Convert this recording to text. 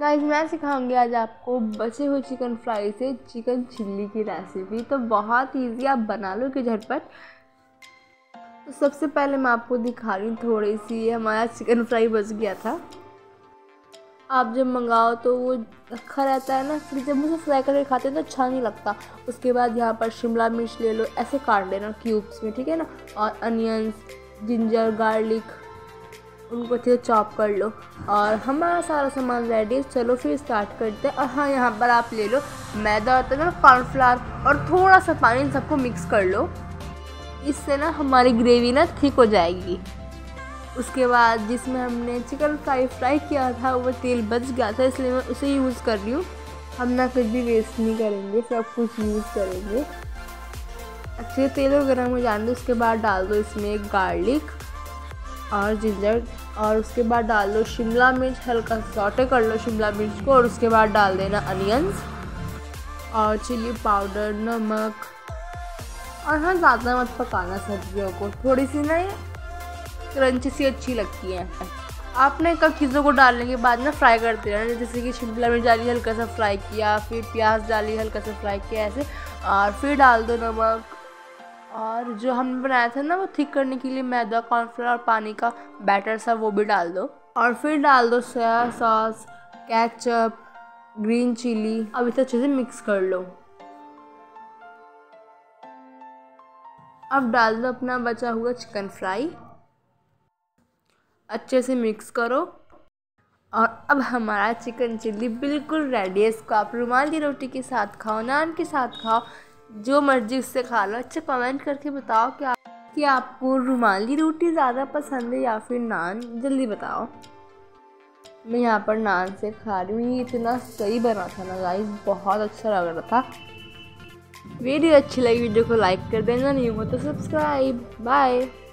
Guys मैं सिखाऊंगी आज आपको बचे हुए चिकन फ्राई से चिकन चिल्ली की रेसिपी। तो बहुत इजी, आप बना लो कि झटपट। तो सबसे पहले मैं आपको दिखा रही हूँ थोड़ी सी, हमारा चिकन फ्राई बच गया था। आप जब मंगाओ तो वो रखा रहता है ना, फिर जब उसे फ्राई करके खाते हैं तो अच्छा नहीं लगता। उसके बाद यहाँ पर शिमला मिर्च ले लो, ऐसे काट लेना क्यूब्स में, ठीक है ना। और अनियंस, जिंजर, गार्लिक, उनको अच्छे से चॉप कर लो। और हमारा सारा सामान रेडी है, चलो फिर स्टार्ट करते हैं। और हाँ, यहाँ पर आप ले लो मैदा होता है ना, कॉर्नफ्लावर, और थोड़ा सा पानी, इन सबको मिक्स कर लो। इससे ना हमारी ग्रेवी ना थिक हो जाएगी। उसके बाद जिसमें हमने चिकन फ्राई किया था वो तेल बच गया था, इसलिए मैं उसे यूज़ कर रही हूँ। हम ना कुछ भी वेस्ट नहीं करेंगे, सब कुछ यूज़ करेंगे। अच्छे से तेल गर्म हो जाने दो। उसके बाद डाल दो इसमें गार्लिक और जिंजर, और उसके बाद डाल दो शिमला मिर्च, हल्का सौटे कर लो शिमला मिर्च को। और उसके बाद डाल देना अनियंस और चिली पाउडर, नमक। और हाँ, ज़्यादा मत पकाना सब्जियों को, थोड़ी सी ना ये क्रंची सी अच्छी लगती है। आपने कब चीज़ों को डालने के बाद ना फ्राई करते रहना, जैसे कि शिमला मिर्च डाली, हल्का सा फ्राई किया, फिर प्याज डाली, हल्का सा फ्राई किया, ऐसे। और फिर डाल दो नमक, और जो हमने बनाया था ना वो थिक करने के लिए मैदा, कॉर्नफ्लोर और पानी का बैटर सा, वो भी डाल दो। और फिर डाल दो soya sauce, ketchup, green chilli. अब इसे अच्छे से मिक्स कर लो। अब डाल दो अपना बचा हुआ चिकन फ्राई, अच्छे से मिक्स करो। और अब हमारा चिकन चिल्ली बिल्कुल रेडी है। इसको आप रुमाली रोटी के साथ खाओ, नान के साथ खाओ, जो मर्जी उससे खा लो। अच्छा, कमेंट करके बताओ कि आपको रुमाली रोटी ज़्यादा पसंद है या फिर नान, जल्दी बताओ। मैं यहाँ पर नान से खा रही हूँ। ये इतना सही बना था ना गाइस, बहुत अच्छा लग रहा था। वीडियो अच्छी लगी, वीडियो को लाइक कर देना, नहीं हो तो सब्सक्राइब। बाय।